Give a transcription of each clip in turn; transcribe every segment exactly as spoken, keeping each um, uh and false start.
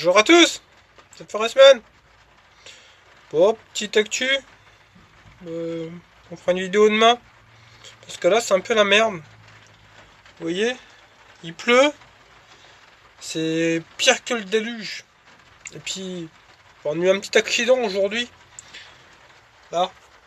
Bonjour à tous, c'est Forestman. Bon, petite actu. Euh, on fera une vidéo demain. Parce que là, c'est un peu la merde. Vous voyez, il pleut. C'est pire que le déluge. Et puis, on a eu un petit accident aujourd'hui. Là.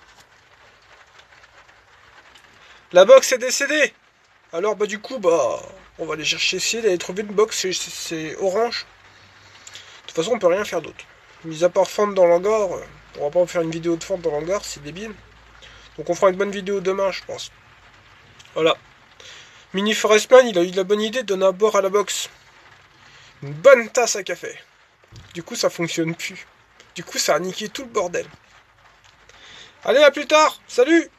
La box est décédée. Alors, bah, du coup, bah, on va aller chercher, essayer d'aller trouver une box. C'est orange. De toute façon, on peut rien faire d'autre. Mis à part fendre dans l'hangar, on va pas faire une vidéo de fente dans l'hangar, c'est débile. Donc on fera une bonne vidéo demain, je pense. Voilà. Mini Forestman, il a eu la bonne idée de donner à boire à la box. Une bonne tasse à café. Du coup, ça fonctionne plus. Du coup, ça a niqué tout le bordel. Allez, à plus tard. Salut!